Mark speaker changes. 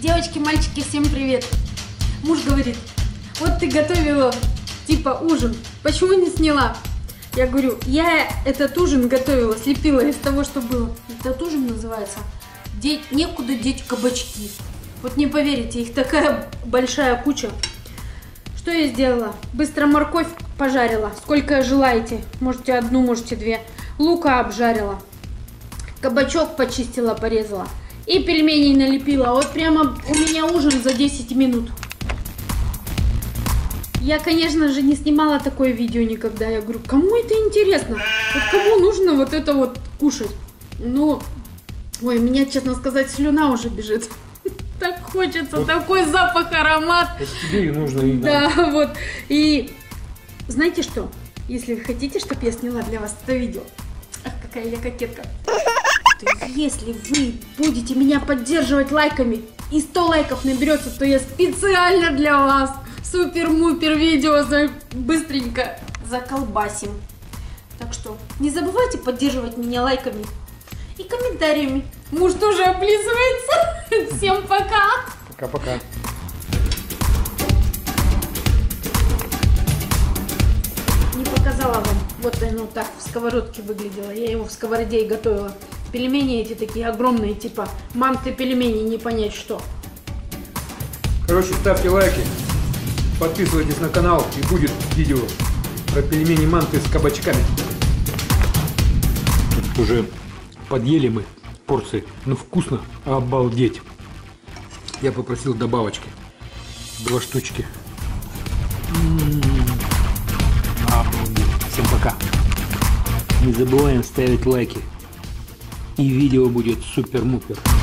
Speaker 1: Девочки, мальчики, всем привет! Муж говорит, вот ты готовила типа ужин, почему не сняла? Я говорю, я этот ужин готовила, слепила из того, что было. Этот ужин называется «Некуда деть кабачки». Вот не поверите, их такая большая куча. Что я сделала? Быстро морковь пожарила, сколько желаете. Можете одну, можете две. Лука обжарила. Кабачок почистила, порезала. И пельменей налепила. Вот прямо у меня ужин за 10 минут. Я, конечно же, не снимала такое видео никогда. Я говорю, кому это интересно? Вот кому нужно вот это вот кушать? Ну, ой, у меня, честно сказать, слюна уже бежит. Так хочется, вот, такой запах, аромат.
Speaker 2: Это тебе и нужно. И
Speaker 1: да, вот. И знаете что? Если вы хотите, чтобы я сняла для вас это видео. Ах, какая я кокетка. Если вы будете меня поддерживать лайками и 100 лайков наберется, то я специально для вас супер-мупер видео быстренько заколбасим. Так что не забывайте поддерживать меня лайками и комментариями. Муж тоже облизывается. Всем пока.
Speaker 2: Пока-пока.
Speaker 1: Не показала вам. Вот оно так в сковородке выглядело. Я его в сковороде и готовила. Пельмени эти такие огромные, типа манты пельмени, не понять что.
Speaker 2: Короче, ставьте лайки, подписывайтесь на канал, и будет видео про пельмени манты с кабачками. Уже подъели мы порции, ну вкусно, обалдеть. Я попросил добавочки, 2 штучки. Обалдеть. Всем пока. Не забываем ставить лайки. И видео будет супер-мупер.